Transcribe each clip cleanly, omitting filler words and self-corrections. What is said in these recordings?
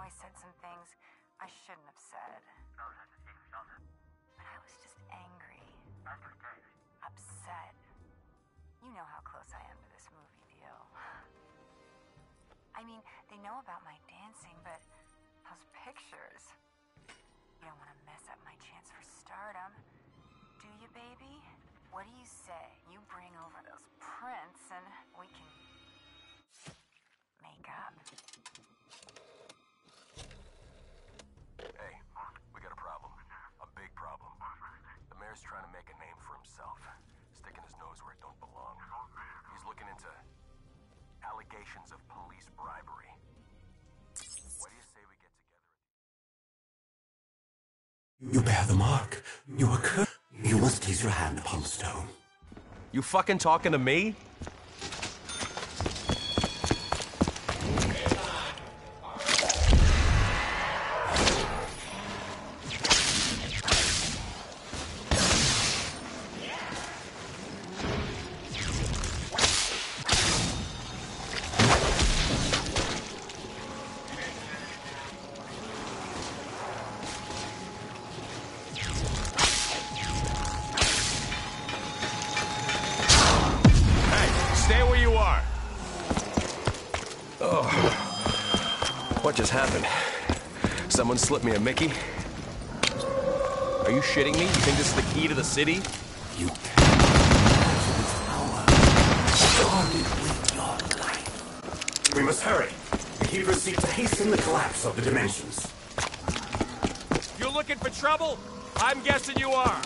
I said some things I shouldn't have said. But I was just angry. Upset. You know how close I am to this movie deal. I mean, they know about my dancing, but those pictures... You don't want to mess up my chance for stardom. Do you, baby? What do you say? You bring over those prints and we can... make up. Hey, we got a problem. A big problem. The mayor's trying to make a name for himself, sticking his nose where it don't belong. He's looking into allegations of police bribery. What do you say we get together? You bear the mark. You are cursed. You must place your hand upon the stone. You fucking talking to me? What just happened? Someone slipped me a Mickey? Are you shitting me? You think this is the key to the city? You power started with your life. We must hurry. The Keepers seek to hasten the collapse of the dimensions. You looking for trouble? I'm guessing you are.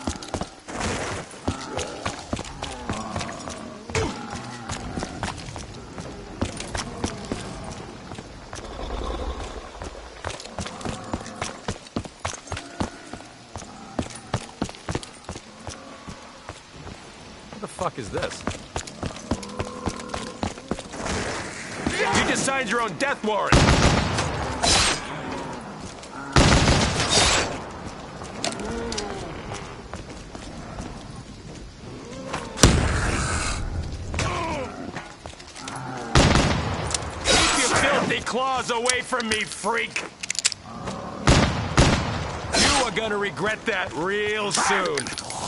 What the fuck is this? You just signed your own death warrant! Keep your filthy claws away from me, freak! You are gonna regret that real soon.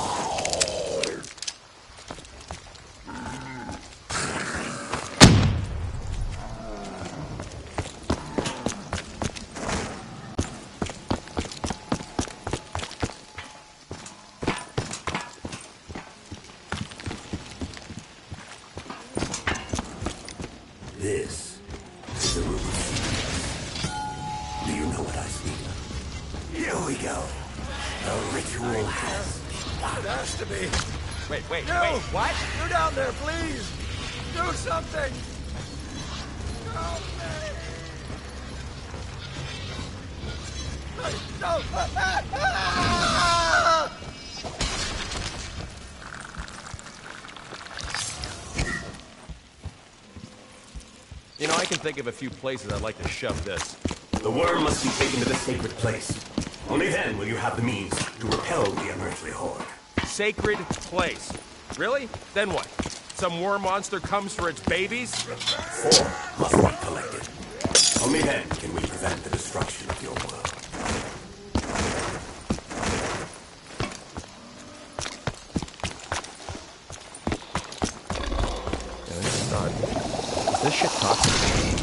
This is the room of secrets. Do you know what I speak of? Here we go. The ritual has begun. It has to be. Wait, Wait, what? You down there, please! Do something! Help me! No! You know, I can think of a few places I'd like to shove this. The worm must be taken to the sacred place. Only then will you have the means to repel the unearthly horde. Sacred place. Really? Then what? Some worm monster comes for its babies? 4 must be collected. Only then can we prevent the destruction of your world. Yeah, this is odd. Is this shit toxic?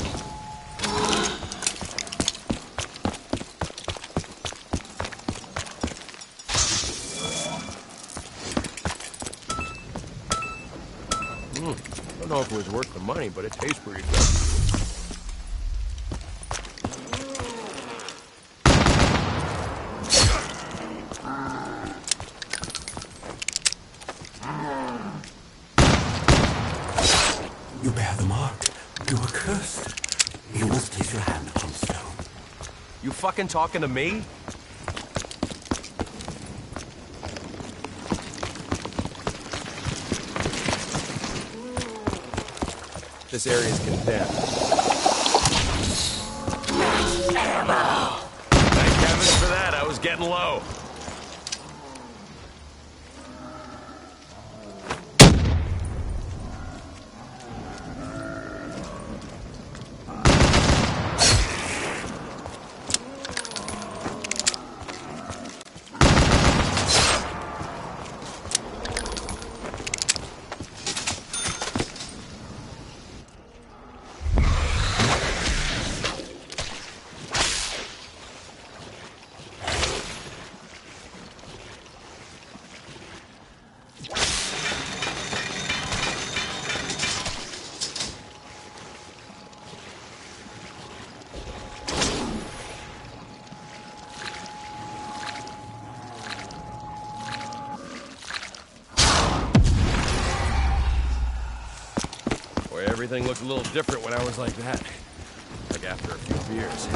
I don't know if it was worth the money, but it tastes pretty good. You bear the mark. You are cursed. You must place your hand upon the stone. You fucking talking to me? This area is condemned. Thank heavens for that, I was getting low. everything looked a little different when I was like that. Like after a few beers.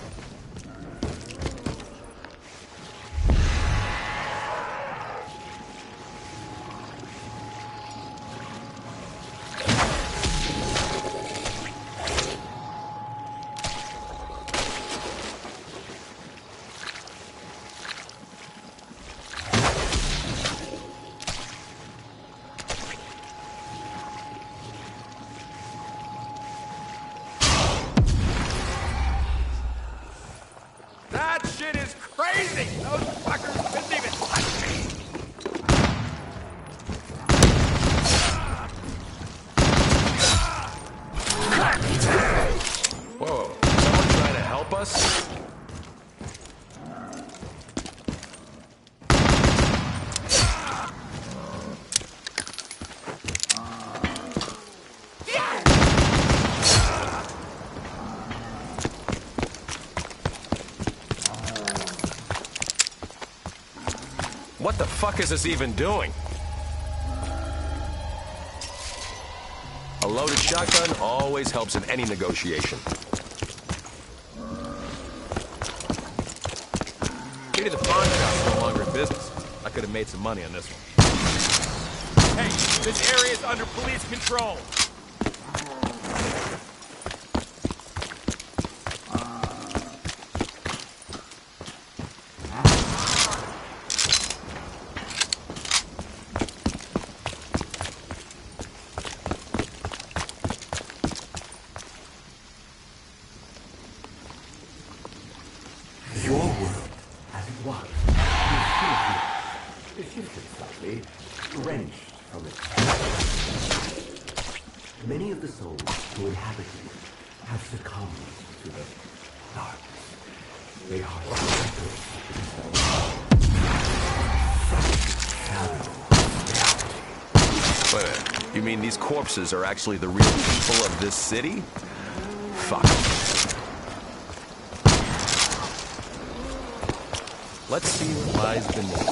That shit is crazy! Those fuckers didn't even touch me! Whoa, someone trying to help us? What the fuck is this even doing? A loaded shotgun always helps in any negotiation. Pity the pawn shop's no longer in business. I could have made some money on this one. Hey, this area is under police control. Your world, as it was, is shifted slightly, wrenched from its past. Many of the souls who inhabit it have succumbed to the darkness. They are survivors of Wait a minute. You mean these corpses are actually the real people of this city? Fuck. Let's see what lies beneath.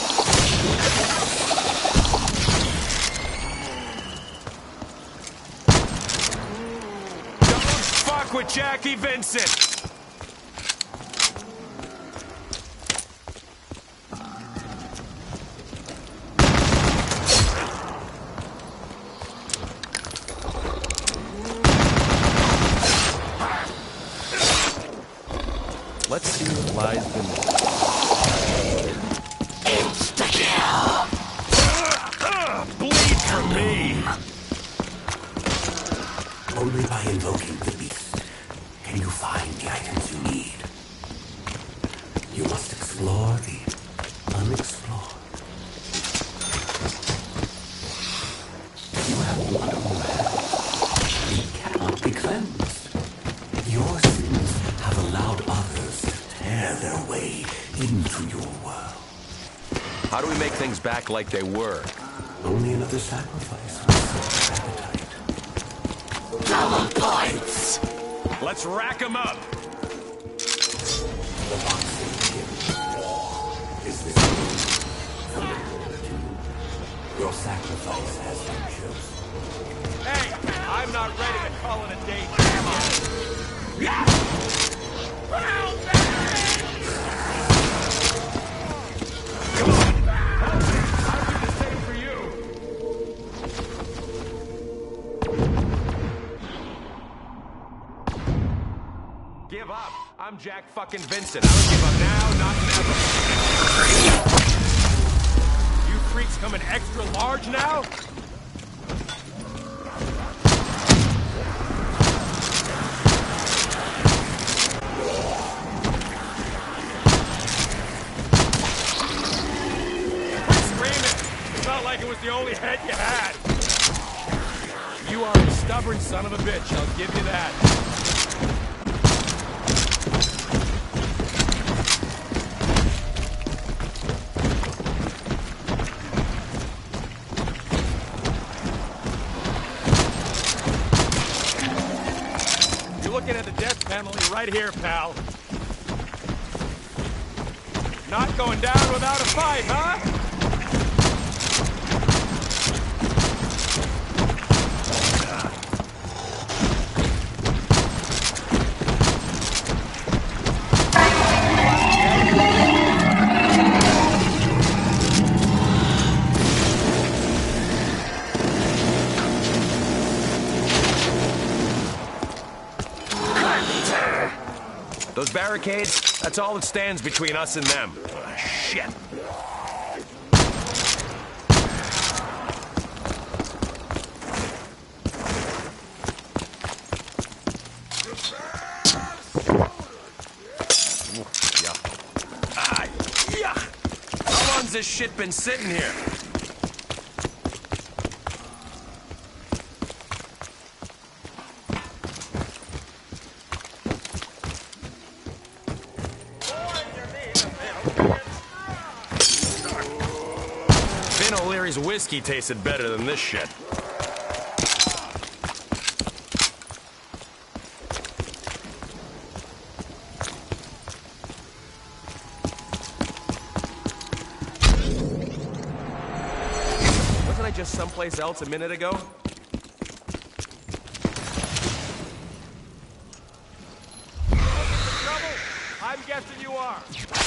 Don't fuck with Jackie Vincent! Let's see what lies beneath. Bleed for me! Only by invoking the beast can you find the items you need. You must explore the unexplored. You have one man. He cannot be cleansed. Your sins have allowed others to tear their way into your world. How do we make things back like they were? Only another sacrifice will appetite. Double points! Let's rack 'em up! The boxing gym. Is this familiar to you? Your sacrifice has been chosen. Hey, I'm not ready to call it a day. Come on! I'll do the same for you! Give up! I'm Jack fucking Vincent. I don't give up now, not never. You freaks coming extra large now? Like it was the only head you had. You are a stubborn son of a bitch, I'll give you that. You're looking at the death penalty right here, pal. Not going down without a fight, huh? Those barricades, that's all that stands between us and them. Shit. How long's this shit been sitting here? Vin O'Leary's whiskey tasted better than this shit. Wasn't I just someplace else a minute ago? I'm guessing you are.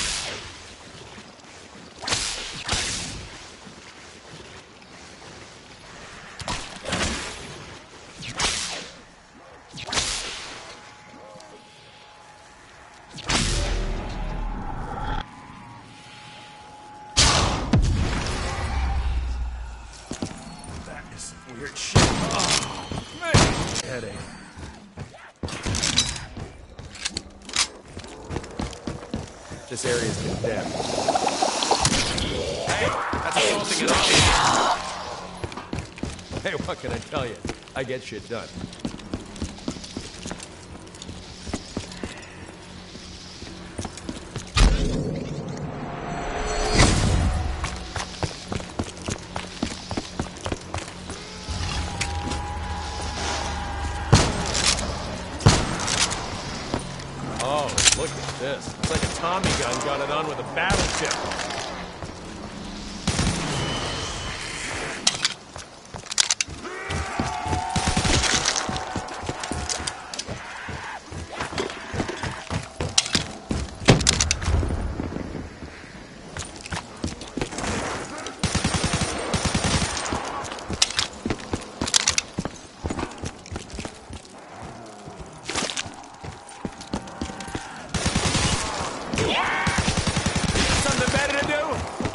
That is weird shit. Oh, man. Headache. This area's condemned. Hey, that's assaulting an officer. Hey, what can I tell you? I get shit done. Oh, look at this. It's like a Tommy gun got it on with a battleship. Something better to do?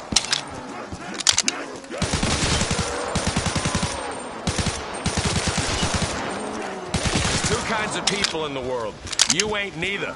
There's two kinds of people in the world. You ain't neither.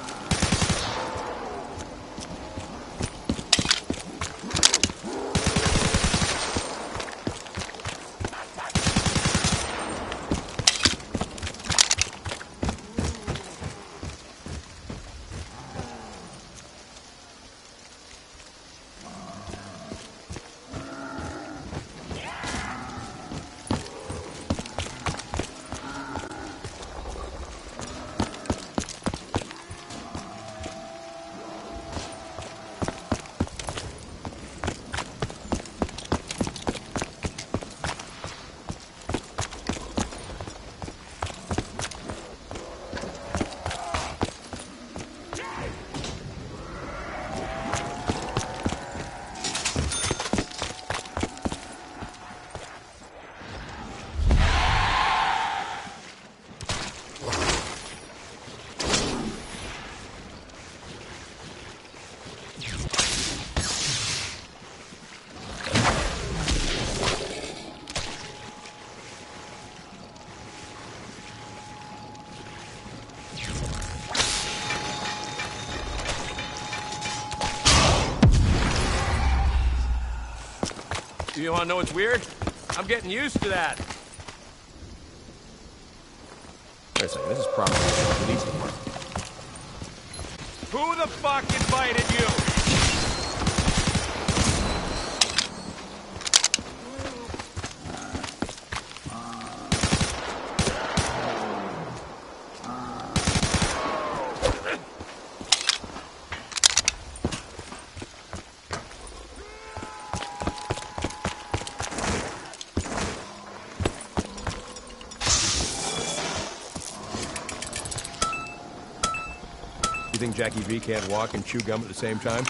You wanna know what's weird? I'm getting used to that. Wait a second, this is property of the police department. Who the fuck invited you? You think Jackie V can't walk and chew gum at the same time?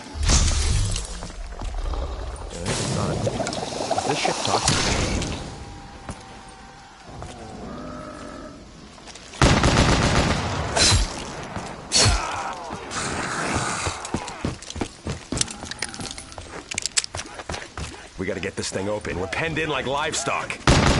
Yeah, it's not. Is this shit toxic? We gotta get this thing open. We're penned in like livestock.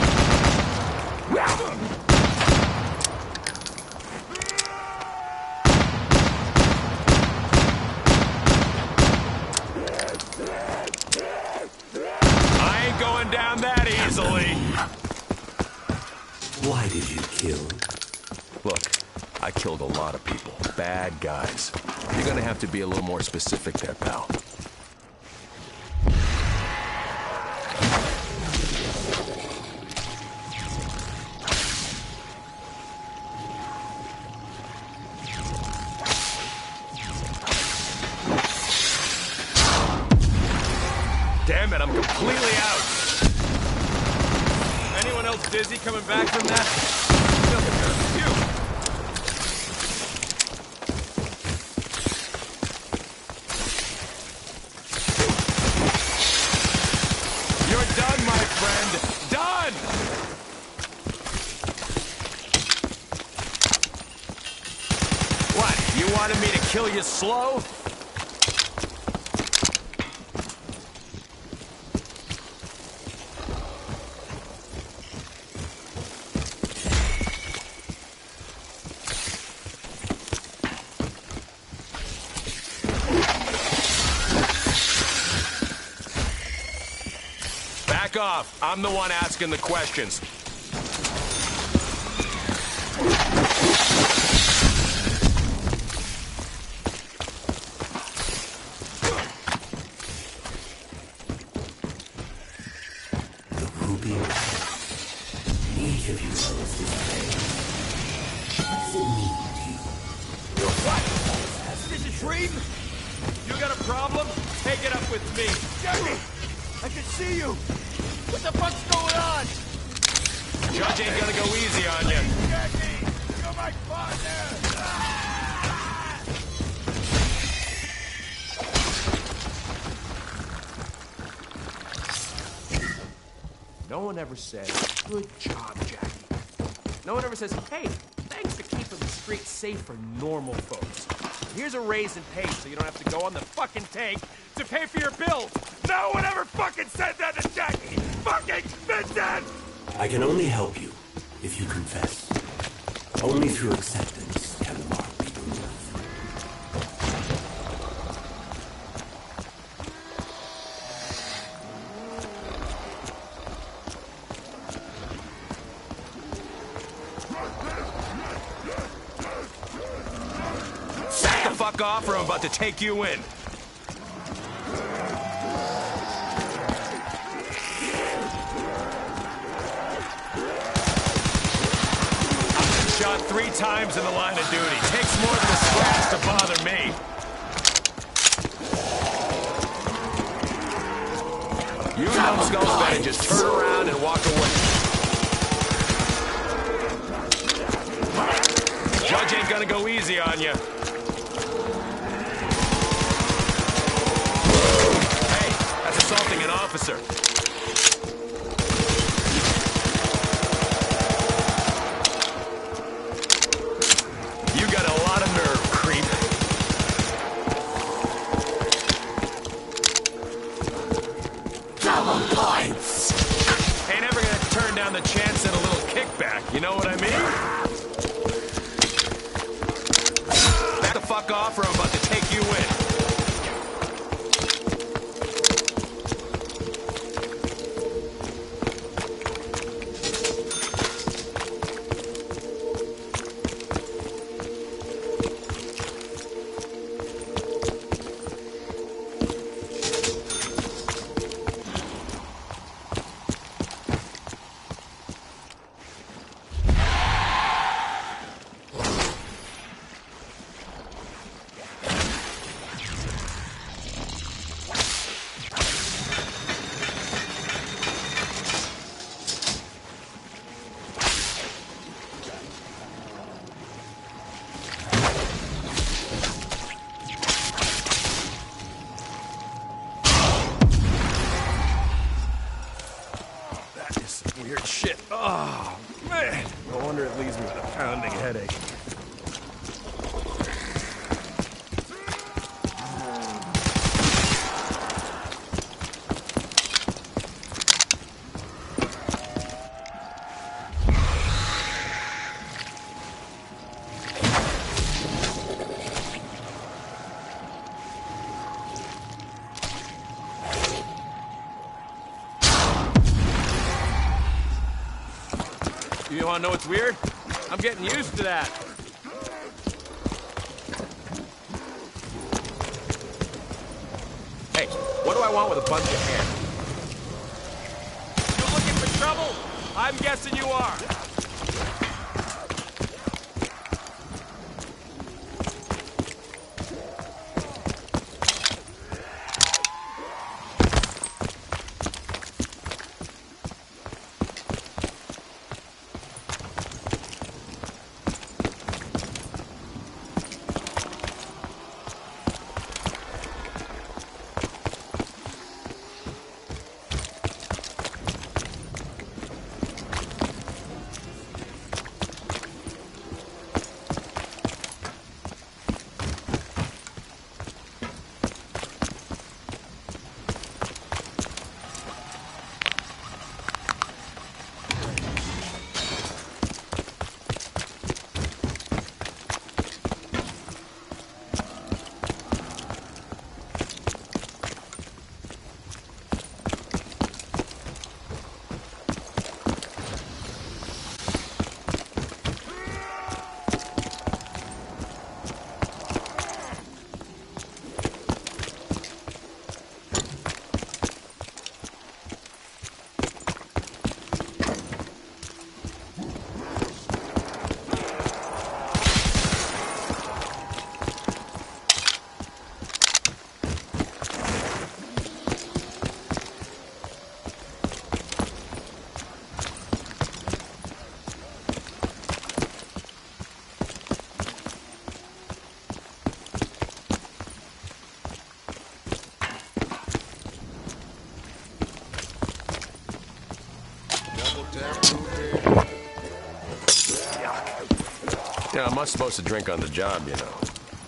I ain't going down that easily. Why did you kill? Look, I killed a lot of people. Bad guys. You're gonna have to be a little more specific there, pal. Damn it, I'm completely out. Anyone else dizzy coming back from that? No, you. You're done, my friend. Done! What, you wanted me to kill you slow? Back off. I'm the one asking the questions. The ruby. Each of you knows this pain. What does it mean to you? What? Is this a dream? You got a problem? Take it up with me. Jackie! I can see you! What the fuck's going on? Judge ain't gonna go easy on you. Jackie! You're my partner! No one ever says, good job, Jackie. No one ever says, hey, thanks for keeping the streets safe for normal folks. Here's a raise in pay so you don't have to go on the fucking tank to pay for your bills. No one ever fucking said that to Jackie! Fucking Vincent! I can only help you if you confess. Only through acceptance can the mark be removed. Back the fuck off or I'm about to take you in. Shot 3 times in the line of duty. Takes more than a scratch to bother me. You numbskulls better just turn around and walk away. Judge ain't gonna go easy on you. Hey, that's assaulting an officer. You got a lot of nerve, creep. Double points! Ain't never gonna turn down the chance at a little kickback, you know what I mean? Back the fuck off or I'm about to take you in. Weird shit. Oh, man. No wonder it leaves me with a pounding headache. you wanna know what's weird? I'm getting used to that. Hey, what do I want with a bunch of hair? You looking for trouble? I'm guessing you are. Yeah, I'm not supposed to drink on the job, you know.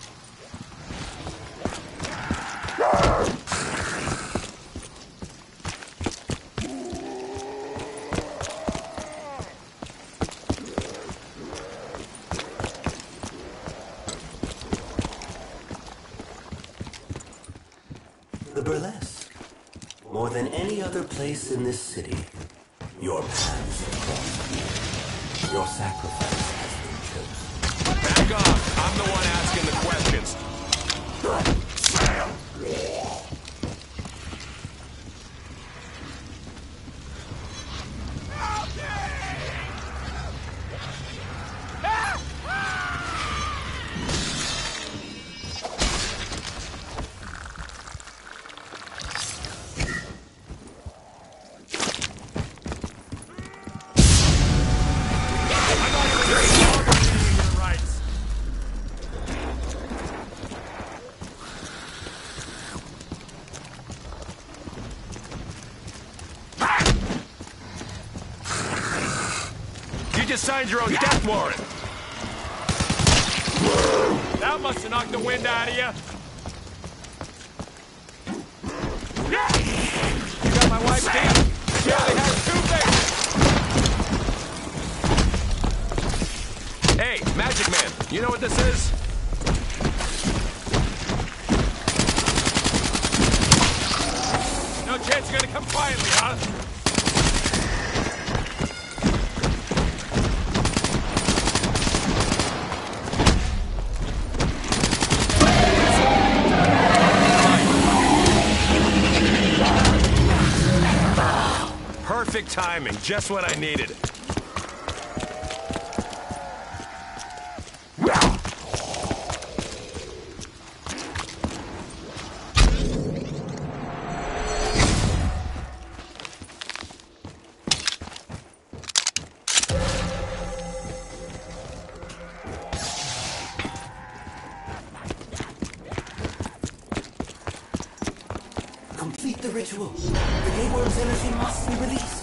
The burlesque. More than any other place in this city, your paths have crossed. Your sacrifice has been chosen. Back off! I'm the one asking the questions. You just signed your own death warrant. That must have knocked the wind out of you. You got my wife beat. She only has 2 things. Hey, Magic Man, you know what this is? No chance you're gonna come quietly, huh? Perfect timing, just what I needed. Complete the ritual. The Gayworm's energy must be released.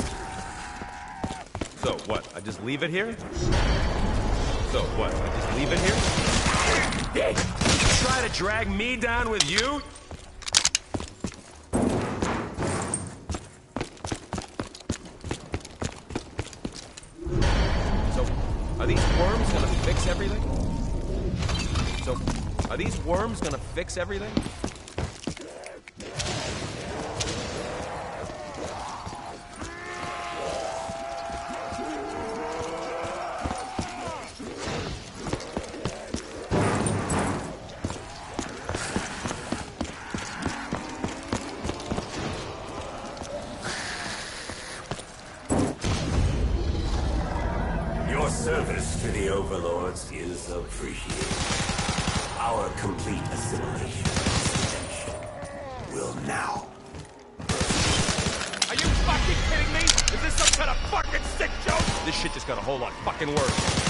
So what? I just leave it here? So what? I just leave it here? Hey, try to drag me down with you? So, are these worms gonna fix everything? So, are these worms gonna fix everything? efforts is appreciated. Our complete assimilation will now. Are you fucking kidding me? Is this some kind of fucking sick joke? This shit just got a whole lot fucking worse.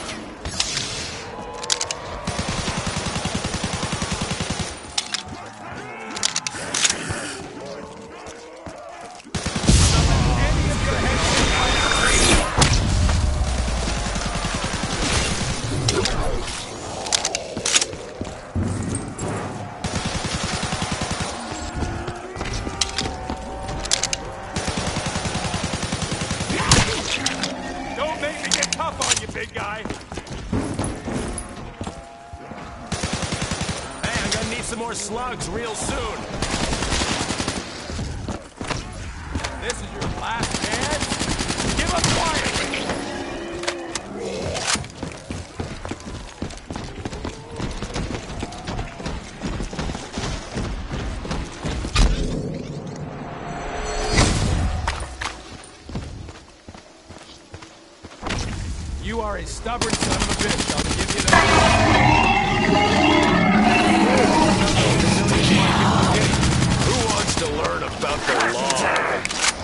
Slugs real soon. This is your last chance? Give up quietly! You are a stubborn son of a bitch, I'll give you that. Who wants to learn about the law?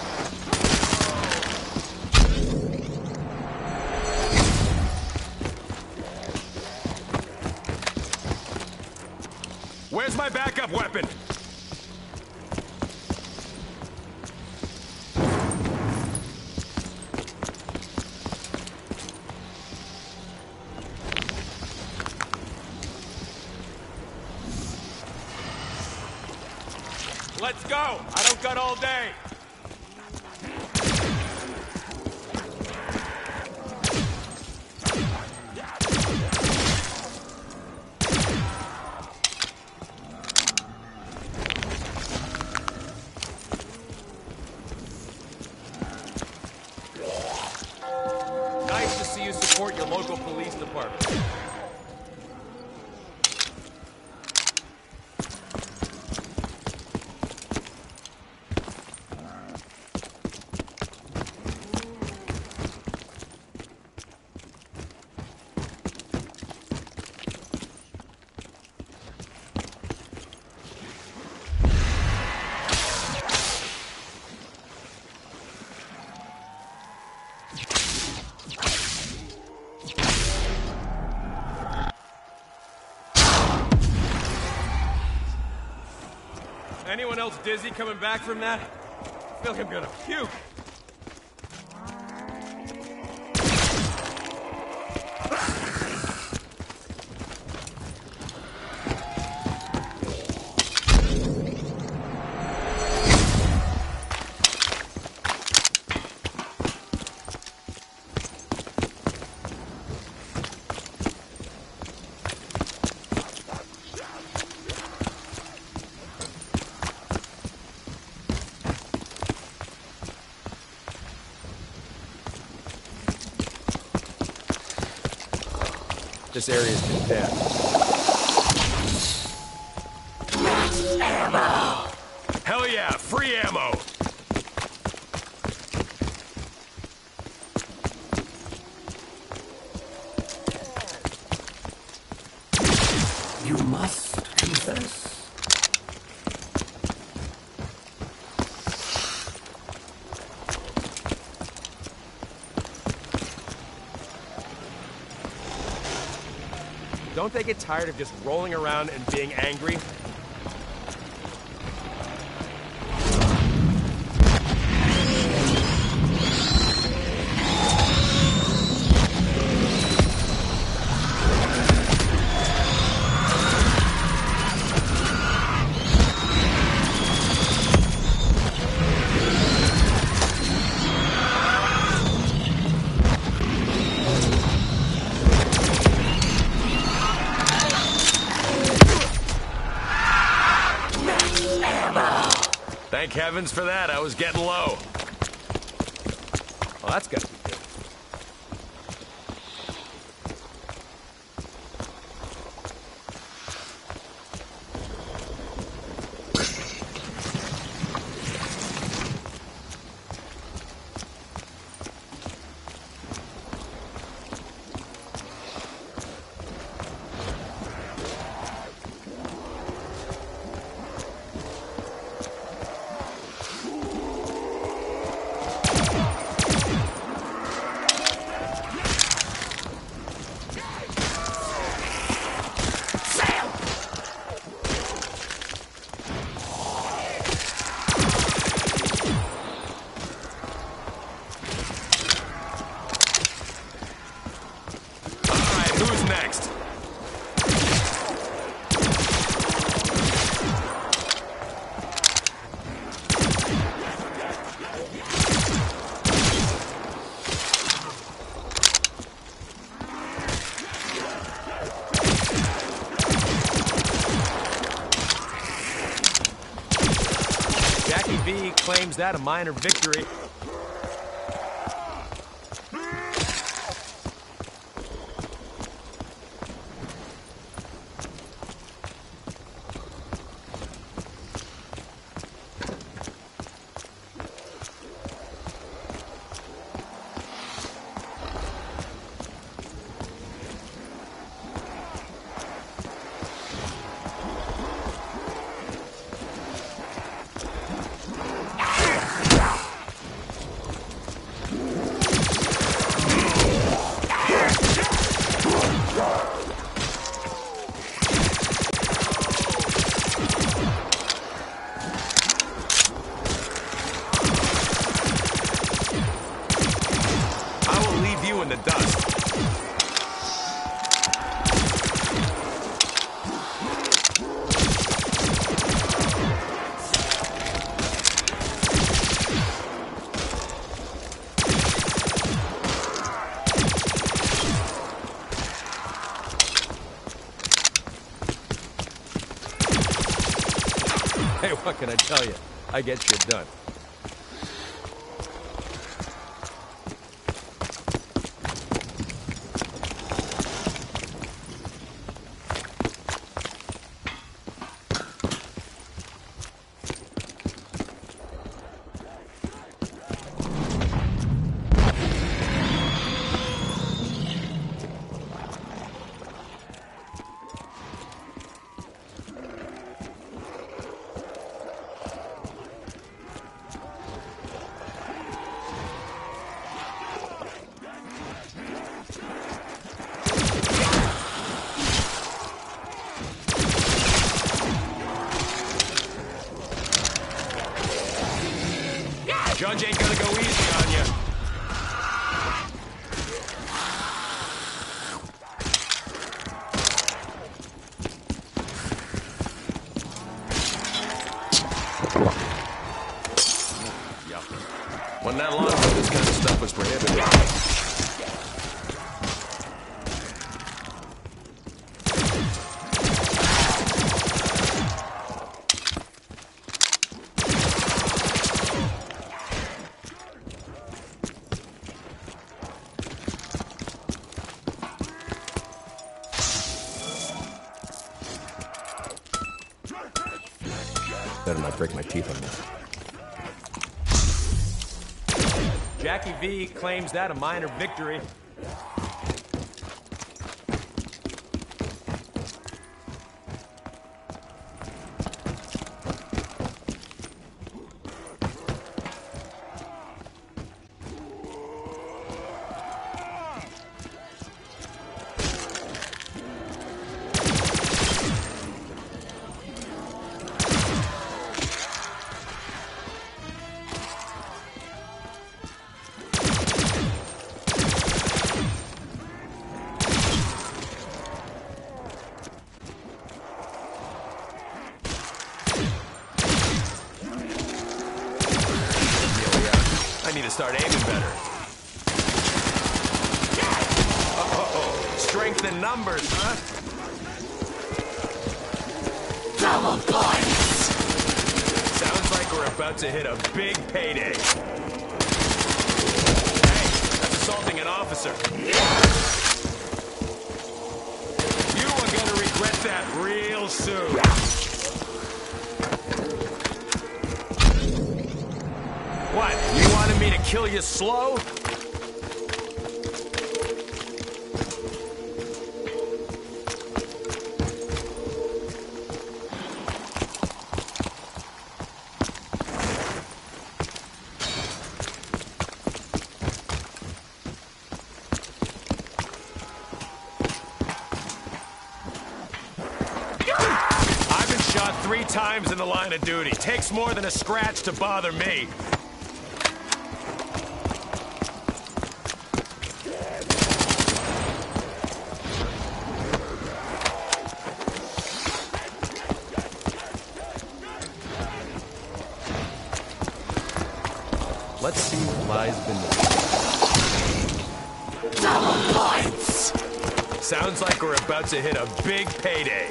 Where's my backup weapon? Let's go! I don't got all day! Nice to see you support your local police department. Anyone else dizzy coming back from that? I feel like I'm gonna puke. This area's been dead. Ammo! Hell yeah, free ammo! You must confess. Don't they get tired of just rolling around and being angry? Thank heavens for that, I was getting low. Well, that's gotta be good. V claims that a minor victory. In the dust. Hey, what can I tell you? I get shit done. Judge ain't gonna go easy on you. Yep. When that long ago, this kind of stuff was prohibited. Better not break my teeth on that. Jackie V claims that a minor victory. I need to start aiming better. Uh-oh. Strength in numbers, huh? Double points! Sounds like we're about to hit a big payday. Hey, that's assaulting an officer. You are gonna regret that real soon. What? You wanted me to kill you slow? I've been shot 3 times in the line of duty. Takes more than a scratch to bother me. Let's see what lies beneath. Double points! Sounds like we're about to hit a big payday.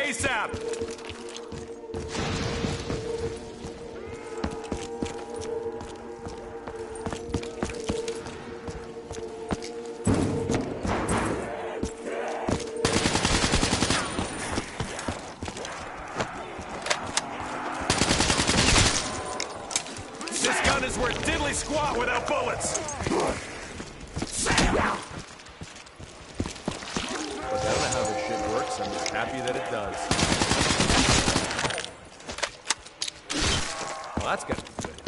ASAP! This gun is worth diddly squat without bullets! Look, I don't know how this shit works. I'm just happy that it does. Well, that's gotta be good.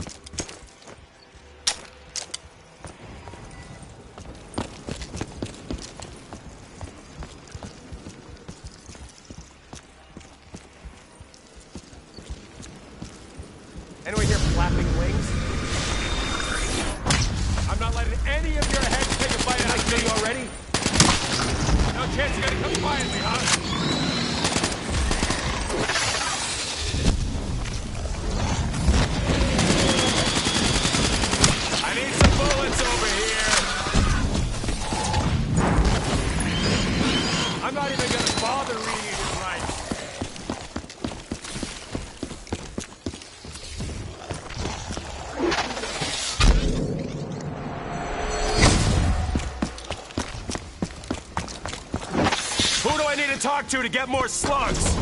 Anyone here flapping wings? I'm not letting any of your heads take a bite out of me already. No chance you're gonna come find me, huh? I need some bullets over here. I'm not even gonna bother reading his rights. Who do I need to talk to get more slugs?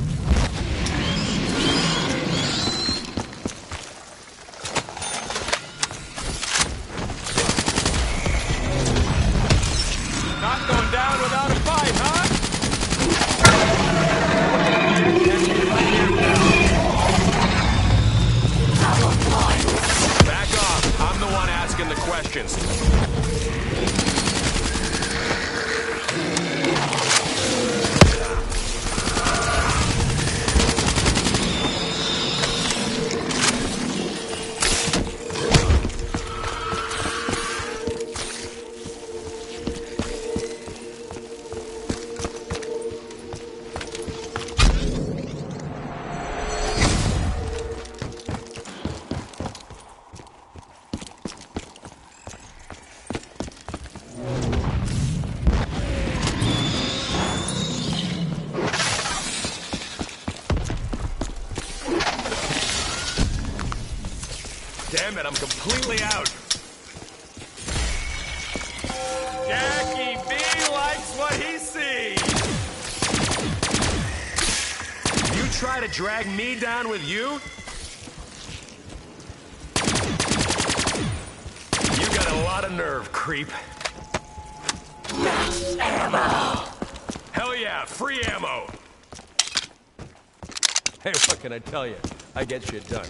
Not going down without a fight, huh? Back off. I'm the one asking the questions. Damn it, I'm completely out. Jackie B likes what he sees. You try to drag me down with you? You got a lot of nerve, creep. Max ammo! Hell yeah, free ammo. Hey, what can I tell you? I get shit done.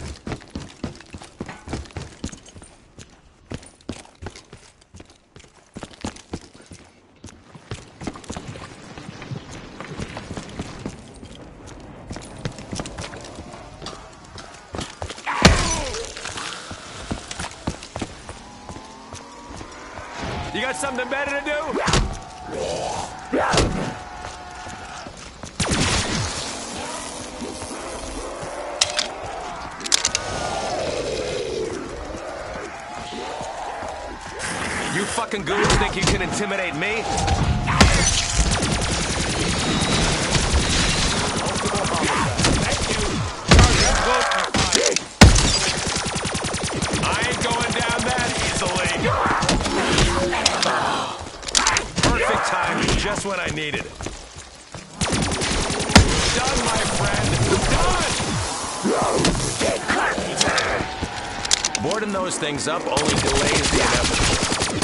You got something better to do? You fucking goons think you can intimidate me? I ain't going down that easily. Perfect timing, just when I needed it. Done, my friend. Done! Boarding those things up only delays the inevitable.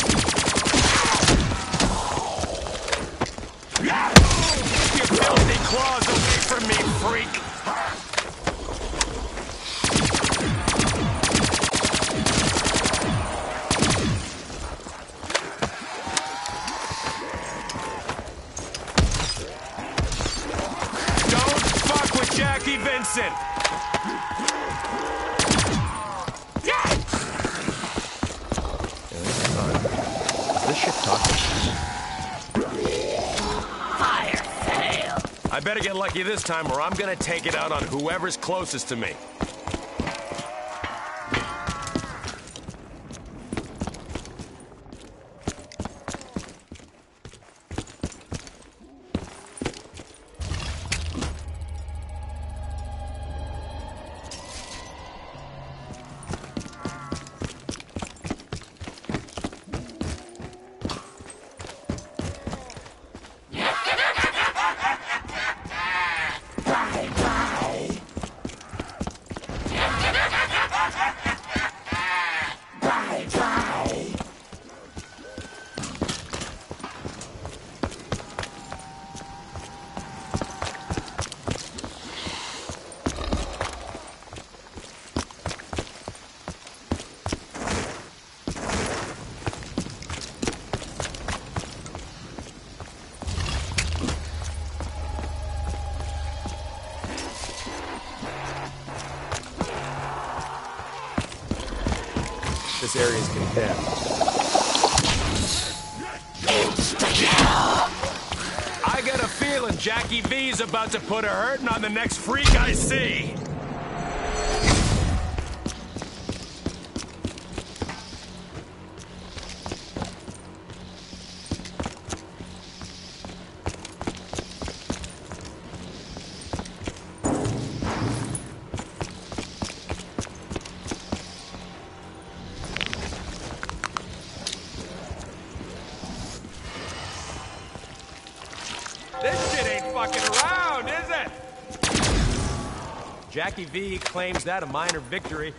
Keep your filthy claws away from me, freak! Jackie Vincent! Is this shit talking? Fire sale! I better get lucky this time or I'm gonna take it out on whoever's closest to me. this area is condemned. I got a feeling Jackie V's about to put a hurting on the next freak I see. This shit ain't fucking around, is it? Jackie V claims that a minor victory.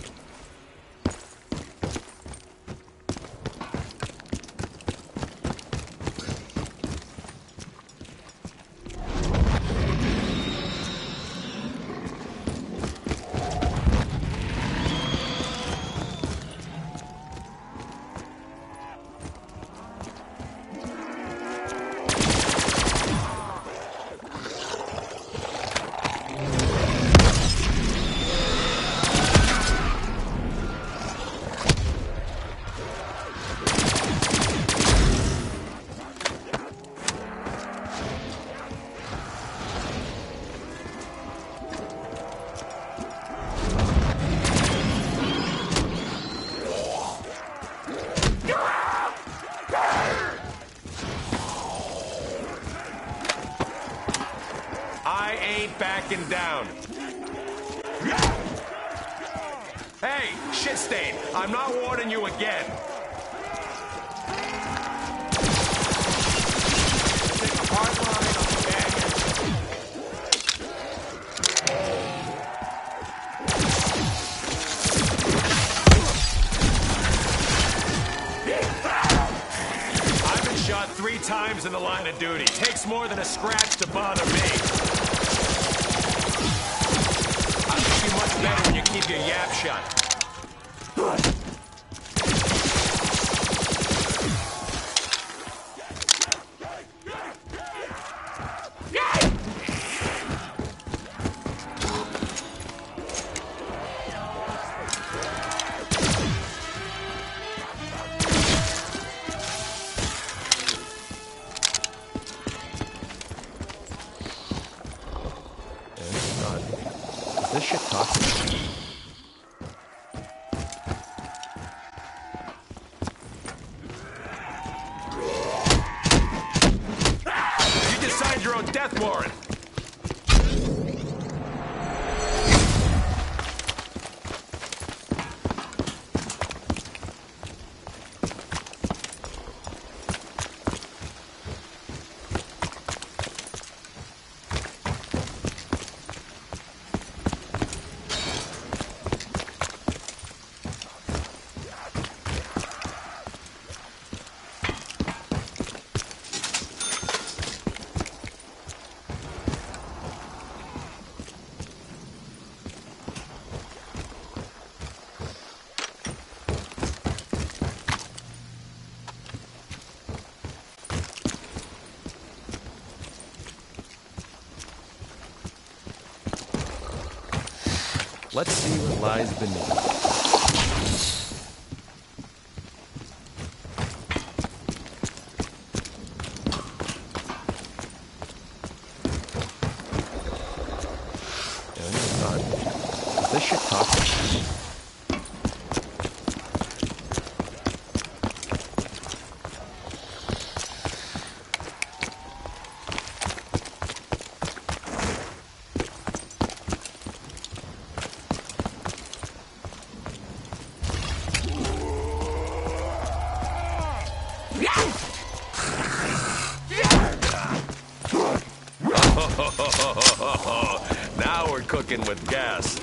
I ain't backing down. Hey, shit stain, I'm not warning you again. Take a hard line on the bag. I've been shot 3 times in the line of duty. Takes more than a scratch to bother me. I think you're much better when you keep your yap shut. Is this shit toxic? You just signed your own death warrant. Let's see what lies beneath. Is this shit toxic? Now we're cooking with gas.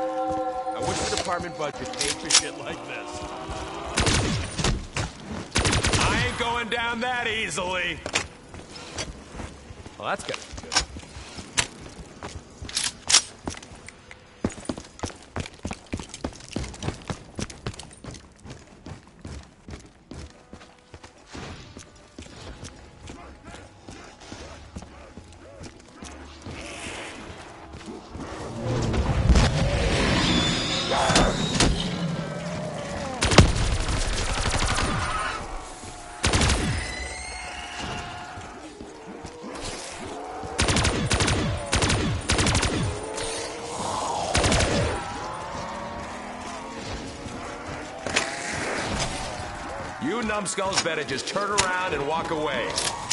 Department budget paid for shit like this. I ain't going down that easily. Well, that's gotta be good. You numbskulls better just turn around and walk away.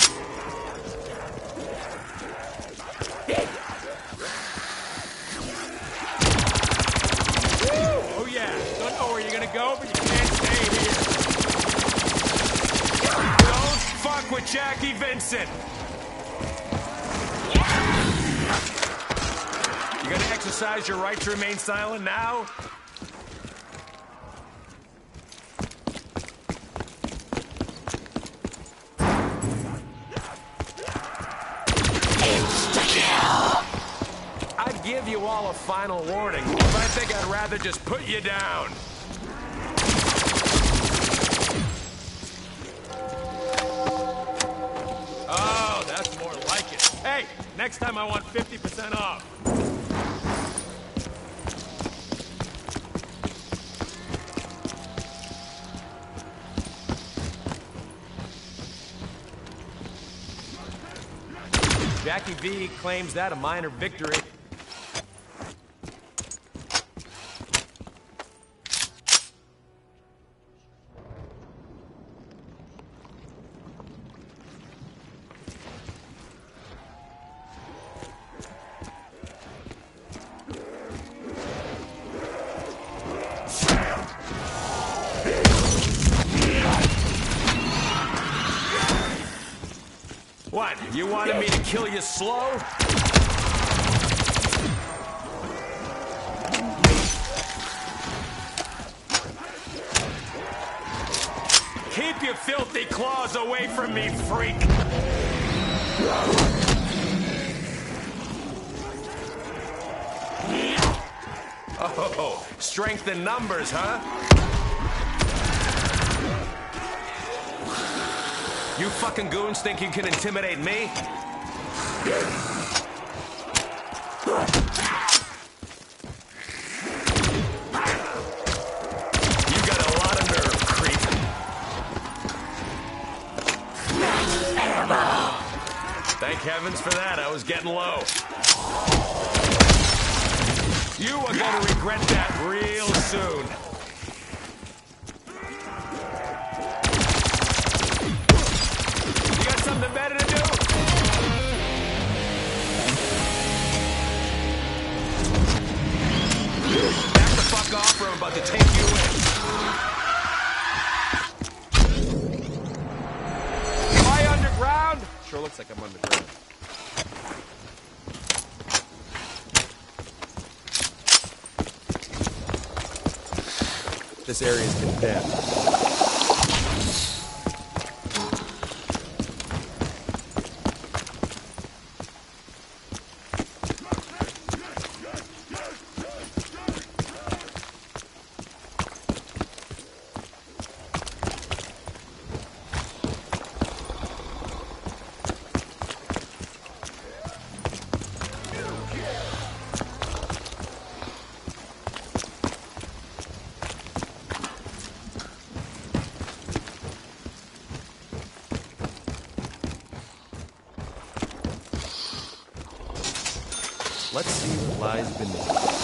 Oh yeah, don't know where you're gonna go, but you can't stay here. Don't fuck with Jackie Vincent! You gonna exercise your right to remain silent now? I'd give you all a final warning, but I think I'd rather just put you down. Oh, that's more like it. Hey, next time I want 50% off. Jackie V claims that a minor victory. What, you wanted me to kill you slow? Keep your filthy claws away from me, freak! Oh, strength in numbers, huh? You fucking goons think you can intimidate me? You got a lot of nerve, creep. Thank heavens for that, I was getting low. You are gonna regret that real soon. Something better to do? Back the fuck off or I'm about to take you in. Am I underground? Sure looks like I'm underground. This area's condemned. Let's see what lies beneath.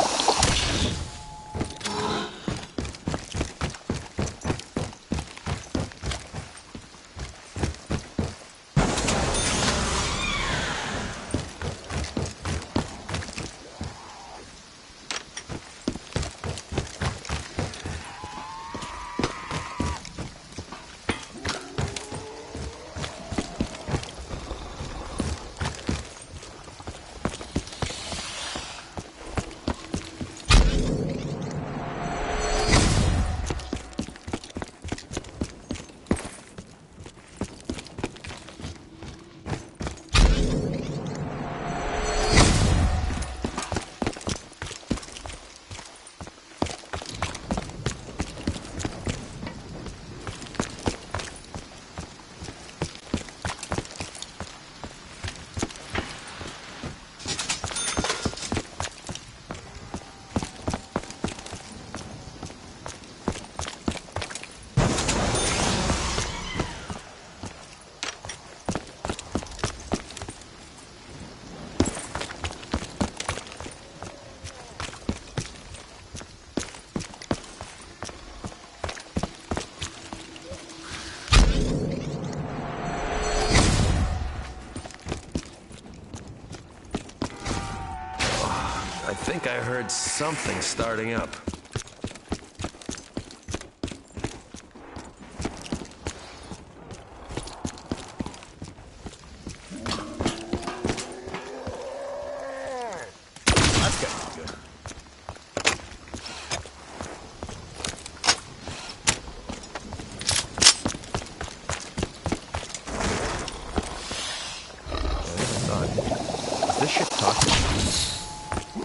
I heard something starting up. That's gotta be good. Does this shit talk to me?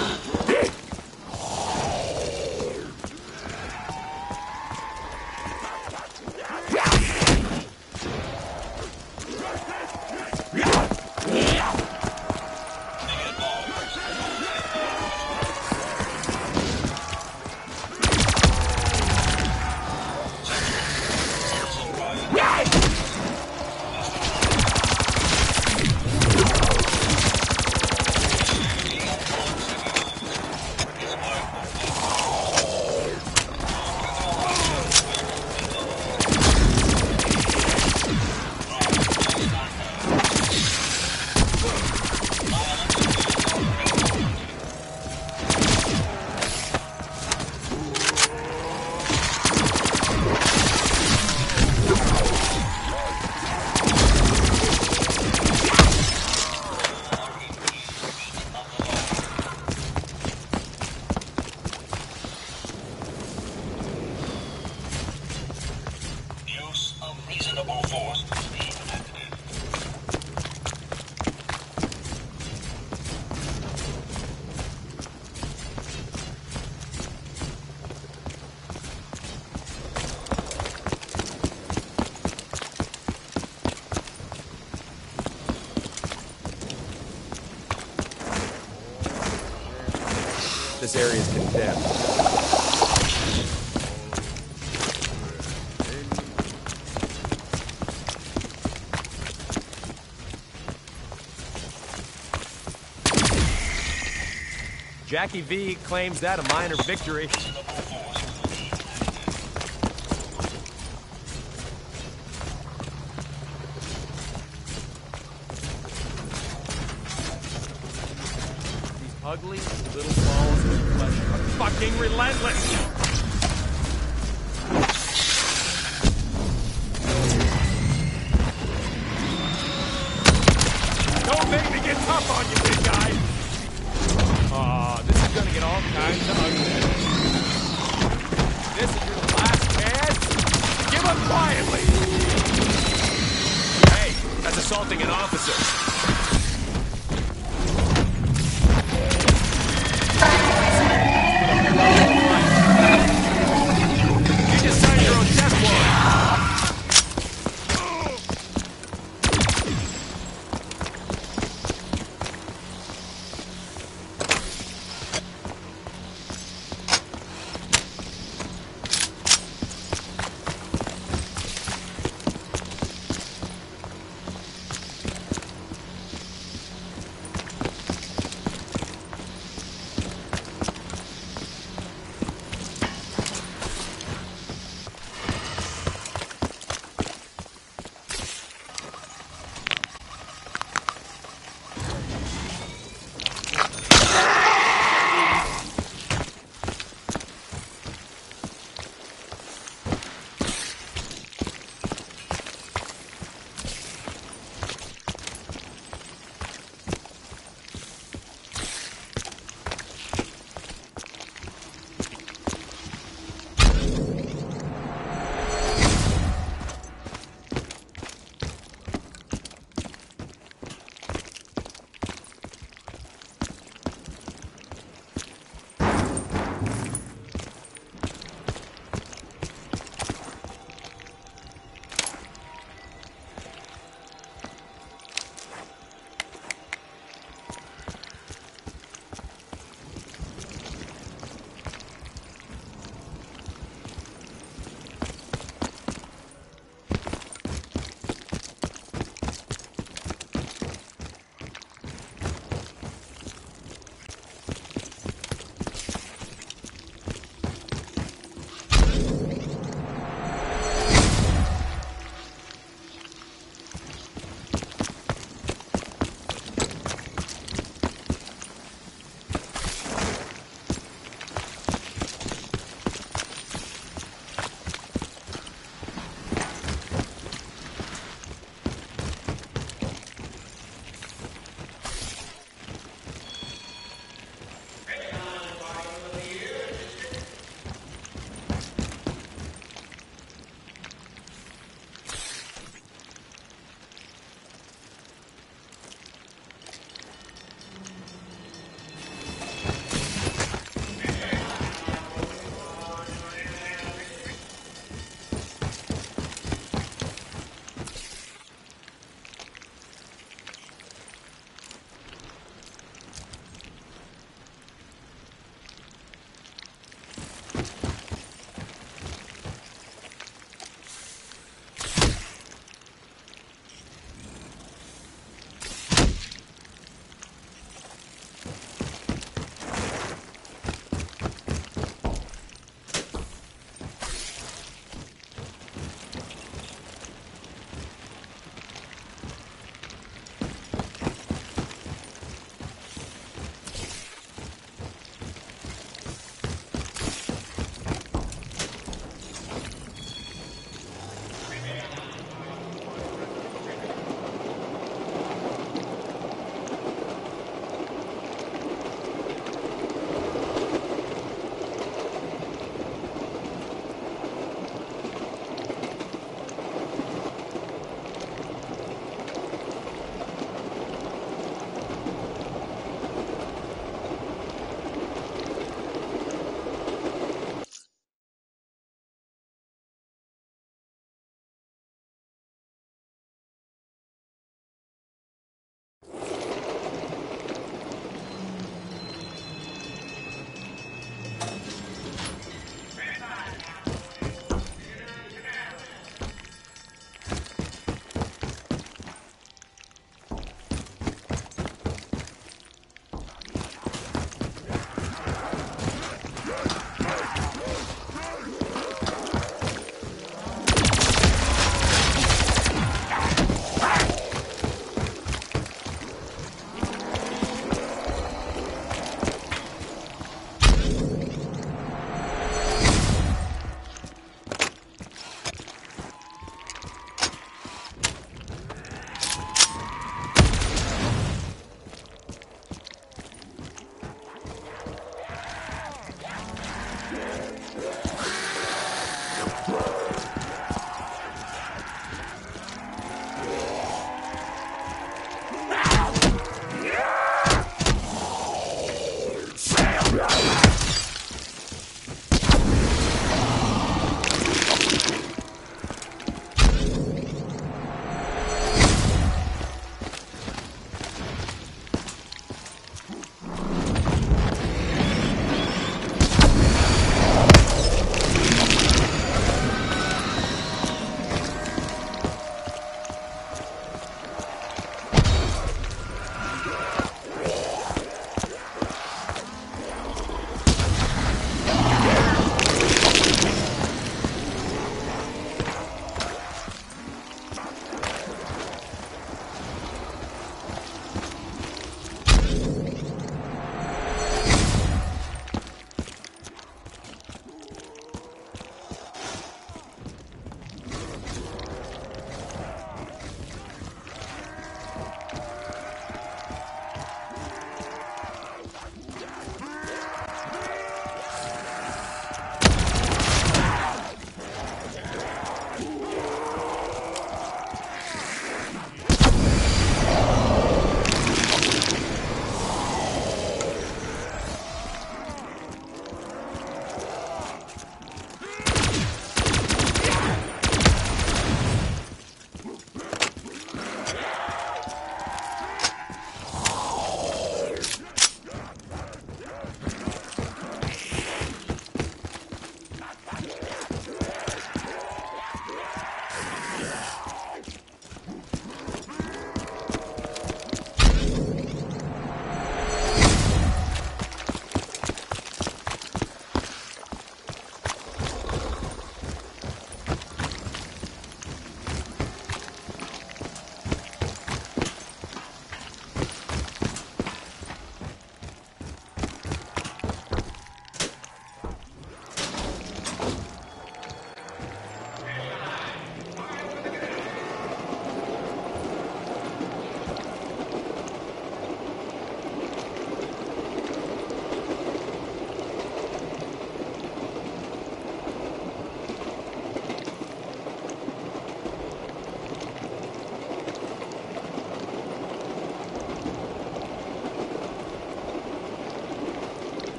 This area is condemned. Jackie V claims that a minor victory. Ugly little balls of flesh are fucking relentless! Don't make me get tough on you, big guy! Aw, this is gonna get all kinds of ugly. This is your last chance? Give up quietly! Hey, that's assaulting an officer.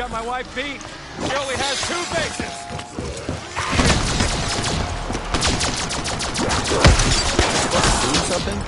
got my wife beat. She only has 2 bases. Doing something?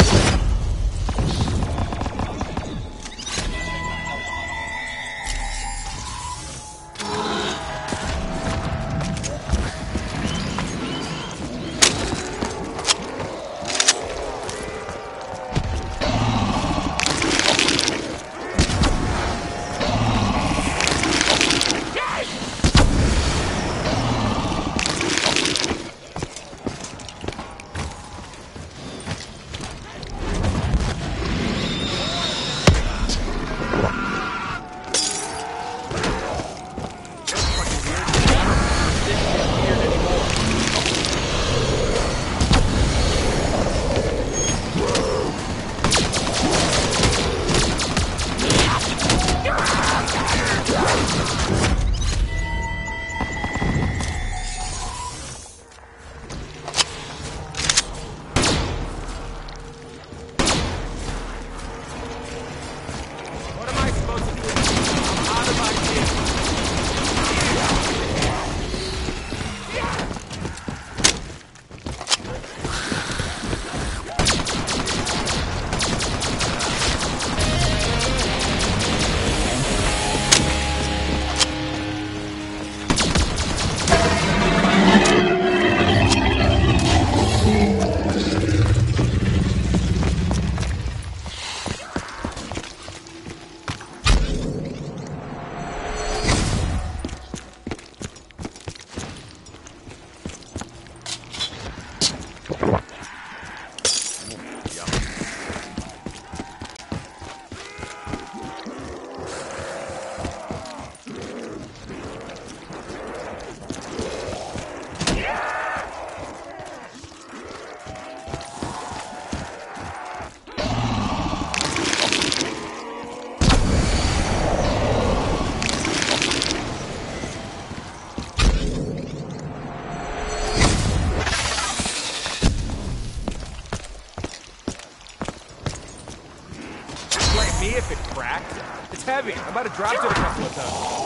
Me if it cracked. It's heavy. I might have dropped it a couple of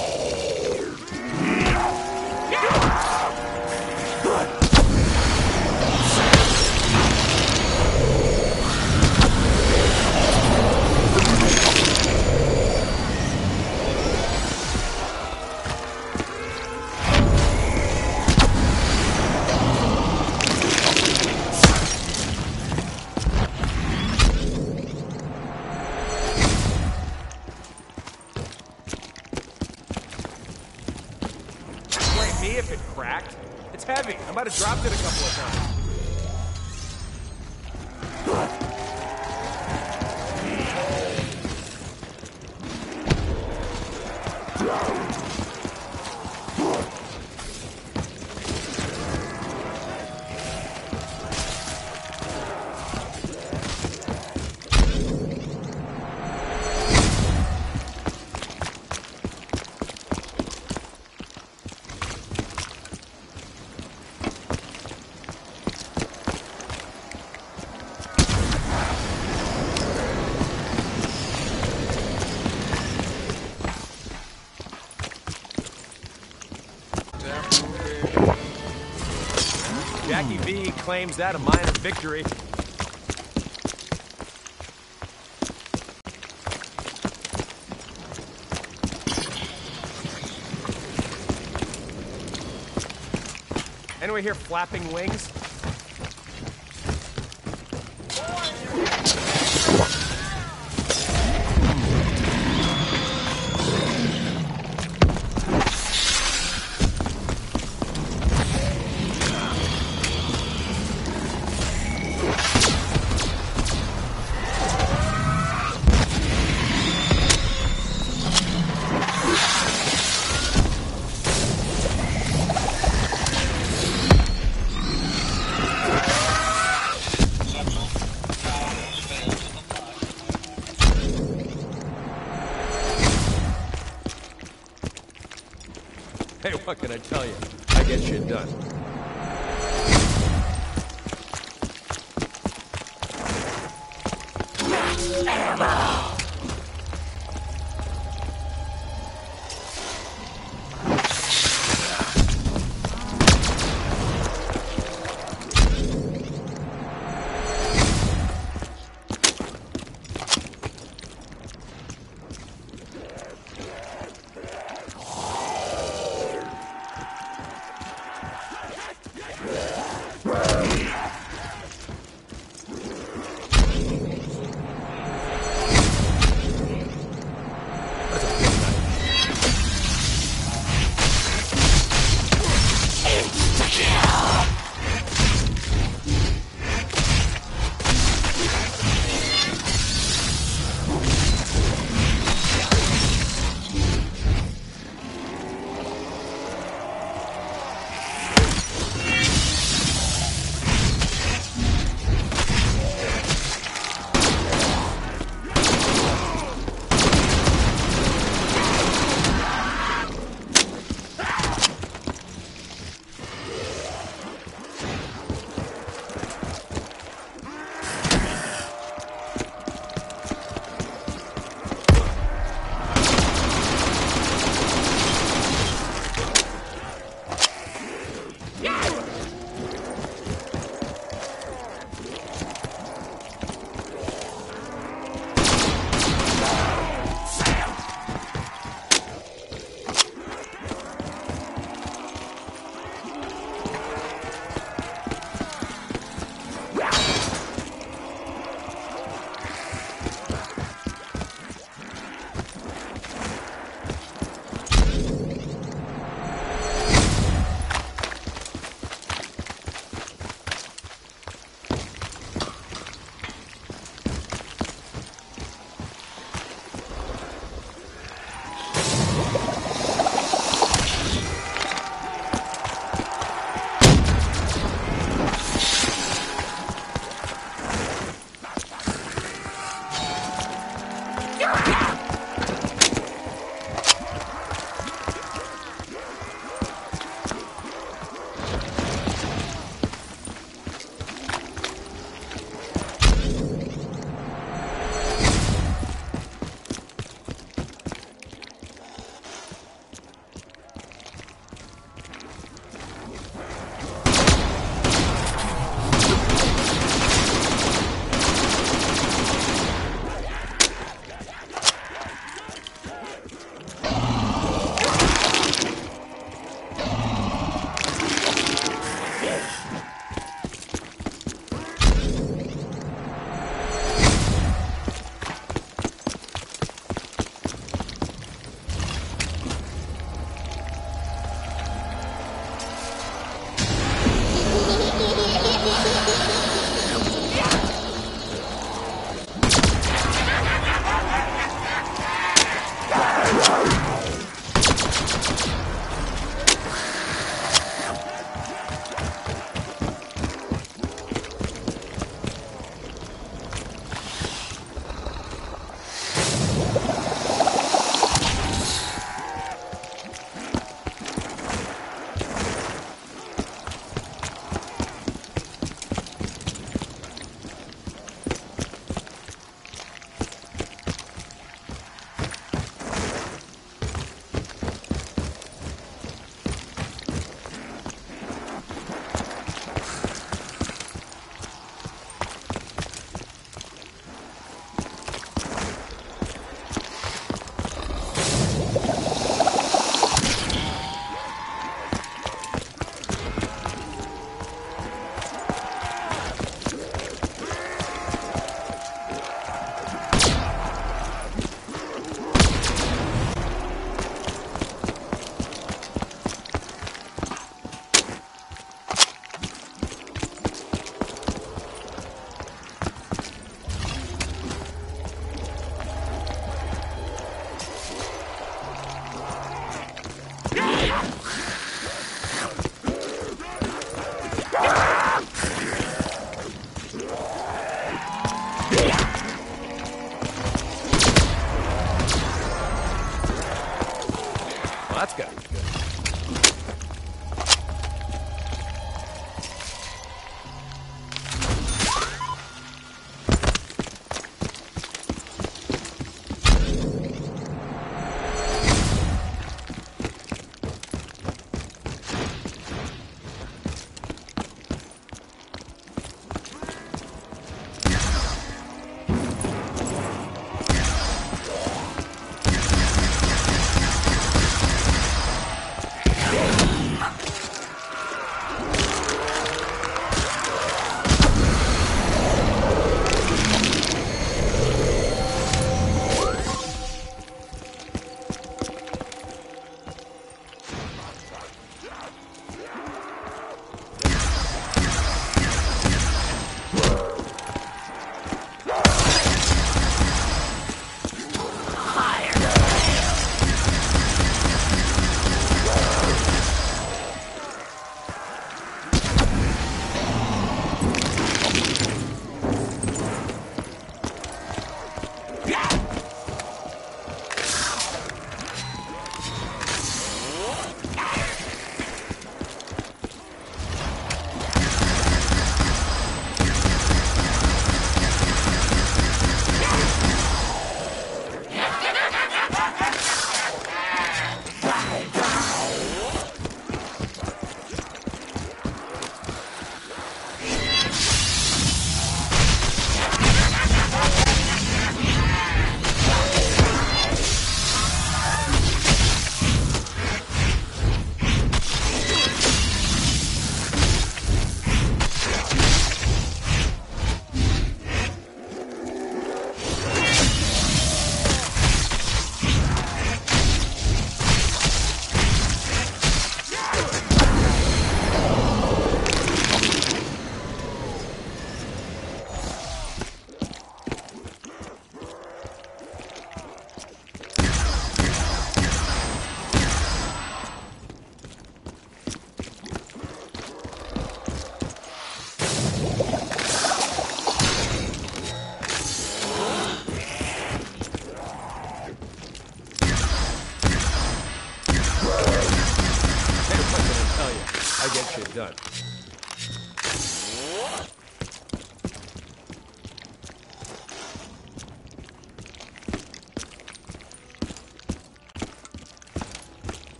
times. Me if it cracked. It's heavy. I might have dropped it a couple of times. Jackie V claims that a minor victory. Anyone hear flapping wings? Hey, what can I tell you? I get shit done.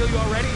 you already?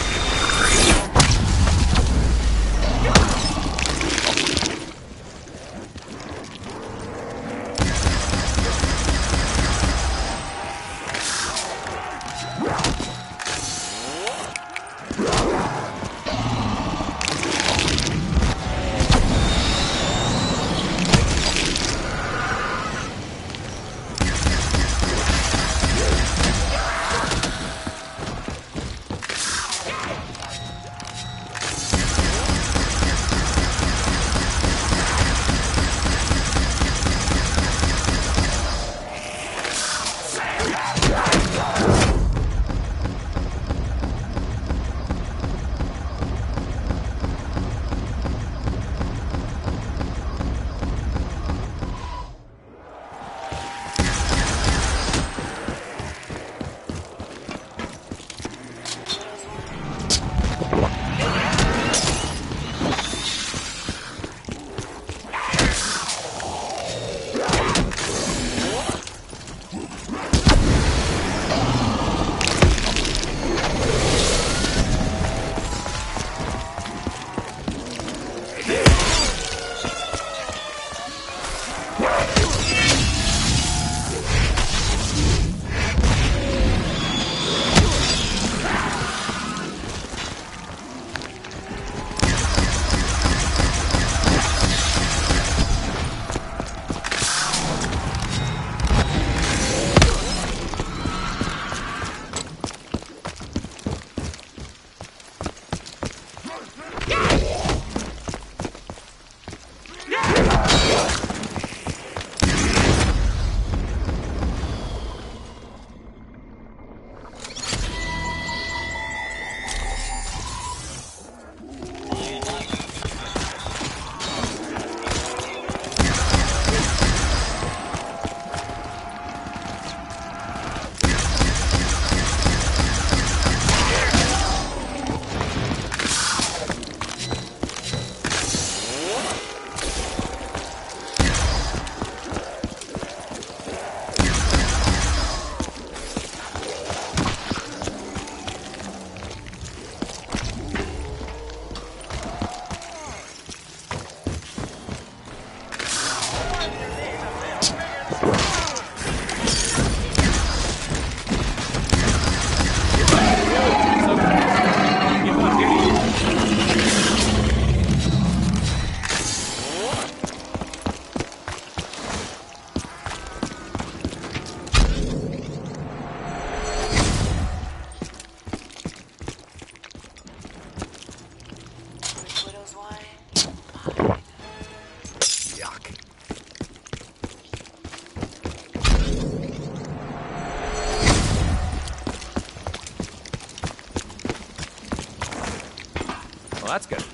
Well, that's good.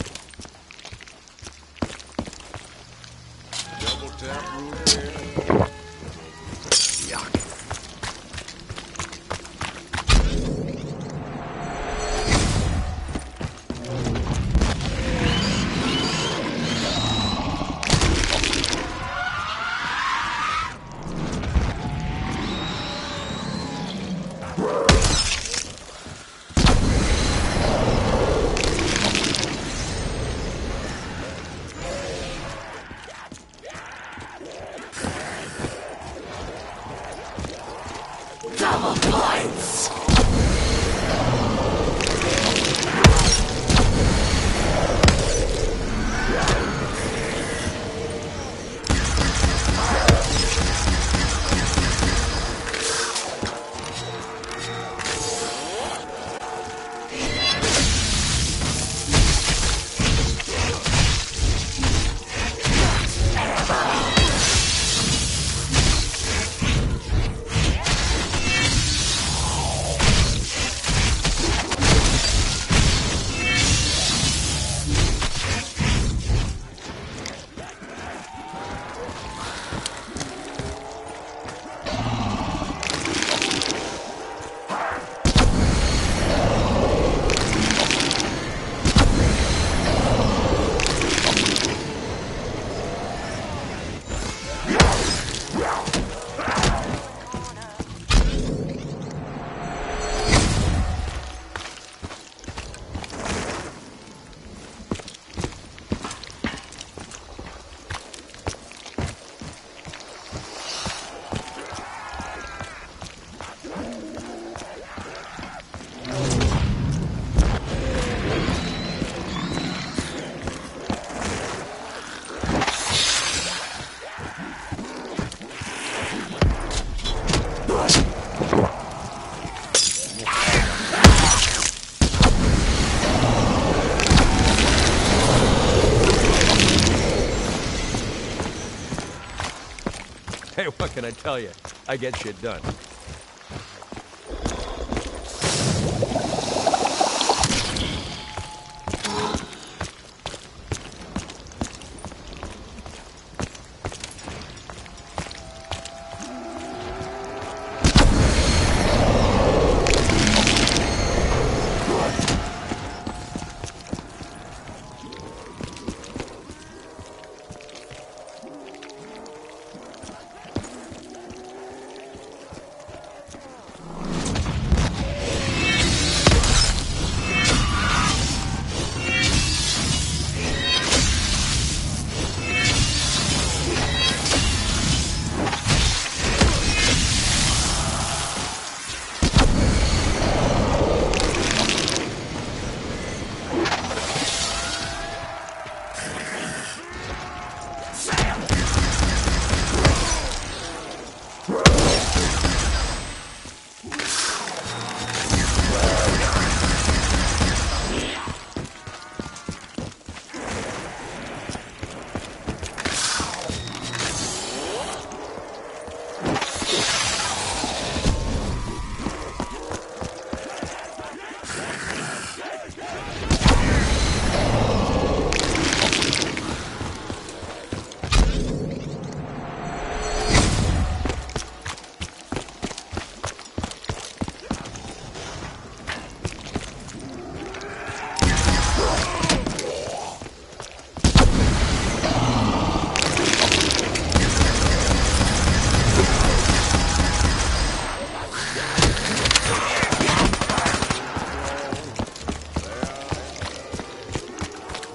Double tap root beer. Yuck. Hey, what can I tell you? I get shit done.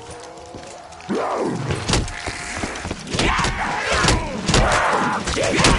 Yeah!